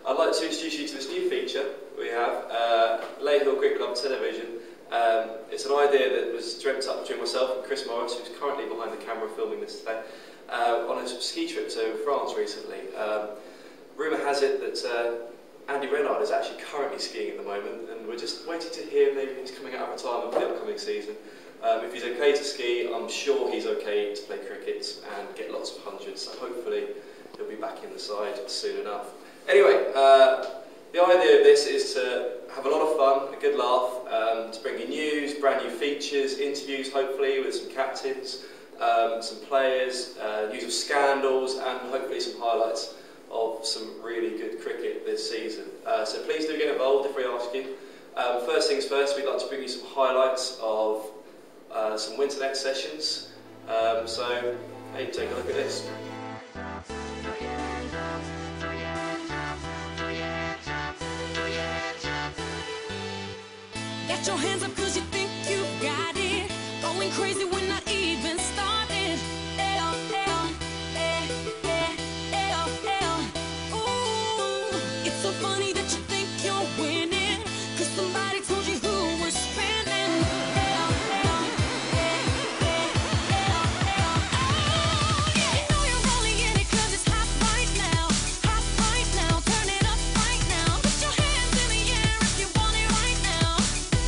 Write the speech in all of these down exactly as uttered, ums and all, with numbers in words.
I'd like to introduce you to this new feature we have, uh, Lay Hill Cricket Club Television. Um, it's an idea that was dreamt up between myself and Chris Morris, who's currently behind the camera filming this today, uh, on a ski trip to France recently. Um, rumour has it that uh, Andy Renard is actually currently skiing at the moment, and we're just waiting to hear maybe he's coming out of retirement for the upcoming season. Um, if he's okay to ski, I'm sure he's okay to play cricket and get lots of hundreds, so hopefully he'll be back in the side soon enough. Anyway, uh, the idea of this is to have a lot of fun, a good laugh, um, to bring you news, brand new features, interviews hopefully with some captains, um, some players, uh, news of scandals, and hopefully some highlights of some really good cricket this season. Uh, so please do get involved if we ask you. Um, first things first, we'd like to bring you some highlights of uh, some winter net sessions. Um, so, hey, take a look at this. Get your hands up cause you think you got it. Going crazy when not even started. L, L, eh, eh, L, L. Ooh, it's so funny that you think you're winning, cause somebody told you who was spinning. L, L, eh, eh, L, L. Oh, yeah. You know you're rolling in it cause it's hot right now. Hot right now, turn it up right now. Put your hands in the air if you want it right now.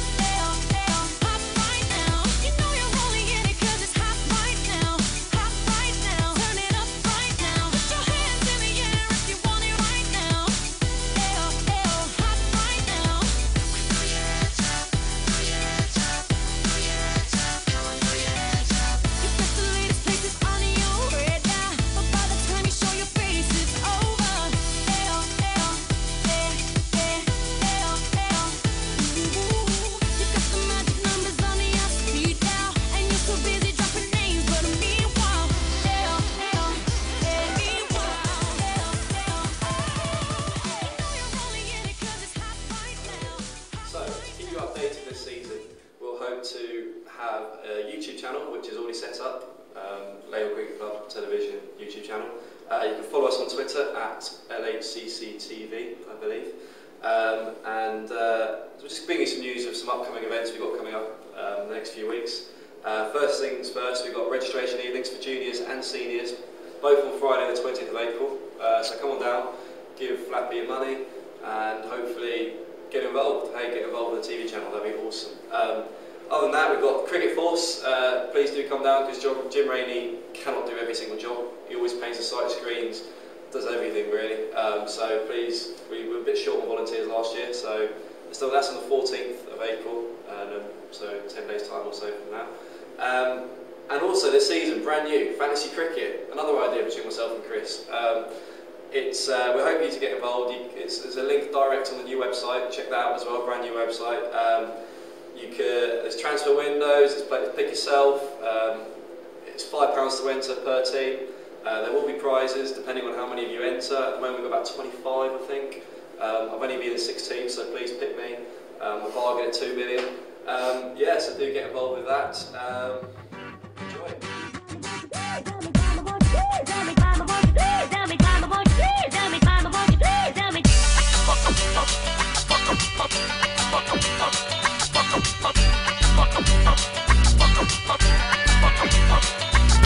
Updated this season, we'll hope to have a YouTube channel which is already set up, um, Lay Hill Cricket Club Television YouTube channel. Uh, you can follow us on Twitter at L H C C T V, I believe. Um, and uh, we'll just bring you some news of some upcoming events we've got coming up um, in the next few weeks. Uh, first things first, we've got registration evenings for juniors and seniors, both on Friday the twentieth of April. Uh, so come on down, give Flappy your money, and hopefully get involved. Hey, get involved with the T V channel, that'd be awesome. Um, other than that, we've got Cricket Force. Uh, please do come down because Jim Rainey cannot do every single job. He always paints the site screens, does everything really. Um, so please, we were a bit short on volunteers last year, so so that's on the fourteenth of April, and um, so ten days time or so from now. Um, and also this season, brand new, fantasy cricket, another idea between myself and Chris. Um, It's, uh, we hope you to get involved. You, it's, there's a link direct on the new website. Check that out as well. Brand new website. Um, you could, there's transfer windows. There's play to pick yourself. Um, it's five pounds to enter per team. Uh, there will be prizes depending on how many of you enter. At the moment we've got about twenty-five, I think. Um, I've only been in six teams, so please pick me. Um, we're bargaining at two million. Um, yeah, so do get involved with that. Um, enjoy.